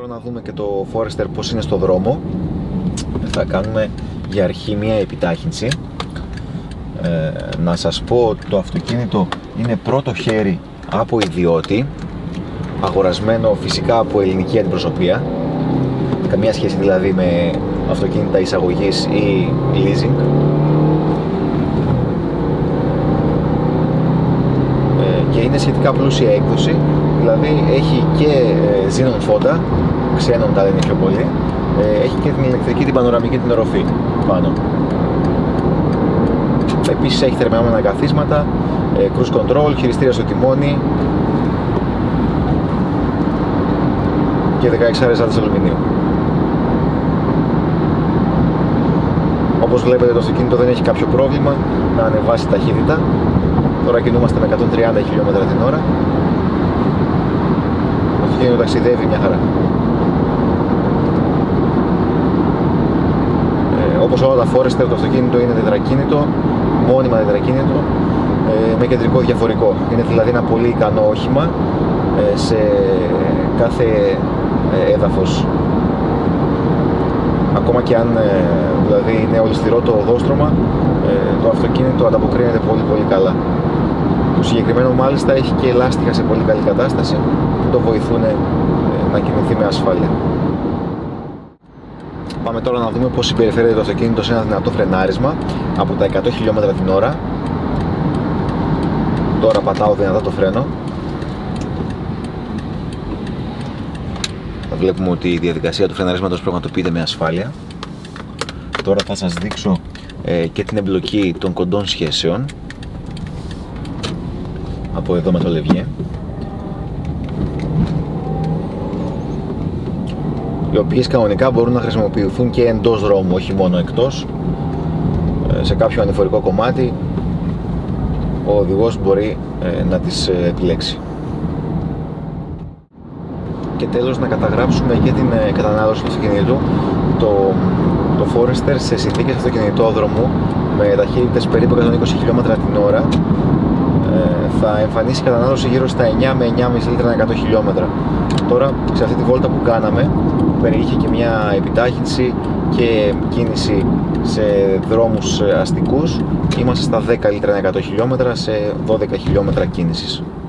τώρα να δούμε και το Forester πώς είναι στο δρόμο. Θα κάνουμε για αρχή μία επιτάχυνση. Να σας πω ότι το αυτοκίνητο είναι πρώτο χέρι από ιδιώτη, αγορασμένο φυσικά από ελληνική αντιπροσωπεία, καμία σχέση δηλαδή με αυτοκίνητα εισαγωγής ή leasing. Και είναι σχετικά πλούσια έκδοση, δηλαδή έχει και xenon φόντα, xenon τα λένε πιο πολύ, έχει και την ηλεκτρική, την πανοραμική, την οροφή πάνω. Επίσης έχει θερμαινόμενα καθίσματα, cruise control, χειριστήρια στο τιμόνι και 16 άρες ζάντες αλουμινίου. Όπως βλέπετε το αυτοκίνητο δεν έχει κάποιο πρόβλημα να ανεβάσει ταχύτητα. Τώρα κινούμαστε με 130 χιλιόμετρα την ώρα. Το αυτοκίνητο ταξιδεύει μια χαρά. Όπως όλα τα Forester, το αυτοκίνητο είναι τετρακίνητο, μόνιμα τετρακίνητο, με κεντρικό διαφορικό. Είναι δηλαδή ένα πολύ ικανό όχημα σε κάθε έδαφος. Ακόμα και αν δηλαδή είναι ολισθηρό το οδόστρωμα, το αυτοκίνητο ανταποκρίνεται πολύ καλά. Το συγκεκριμένο μάλιστα έχει και ελάστιχα σε πολύ καλή κατάσταση που το βοηθούν να κινηθεί με ασφάλεια. Πάμε τώρα να δούμε πώς συμπεριφέρεται το αυτοκίνητο σε ένα δυνατό φρενάρισμα από τα 100 χιλιόμετρα την ώρα. Τώρα πατάω δυνατά το φρένο. Θα βλέπουμε ότι η διαδικασία του φρεναρίσματος πραγματοποιείται με ασφάλεια. Τώρα θα σας δείξω και την εμπλοκή των κοντών σχέσεων από εδώ με το λευγέ, οι οποίες κανονικά μπορούν να χρησιμοποιηθούν και εντός δρόμου, όχι μόνο εκτός. Σε κάποιο ανηφορικό κομμάτι ο οδηγός μπορεί να τις επιλέξει. Και τέλος να καταγράψουμε και την κατανάλωση του αυτοκινήτου. Το Forester σε συνθήκες αυτοκινητόδρομου με ταχύτητες περίπου 120 χιλιόμετρα την ώρα θα εμφανίσει κατανάλωση γύρω στα 9 με 9,5 λίτρα ανά 100 χιλιόμετρα. Τώρα σε αυτή τη βόλτα που κάναμε, που περιείχε και μια επιτάχυνση και κίνηση σε δρόμους αστικούς, είμαστε στα 10 λίτρα ανά 100 χιλιόμετρα σε 12 χιλιόμετρα κίνησης.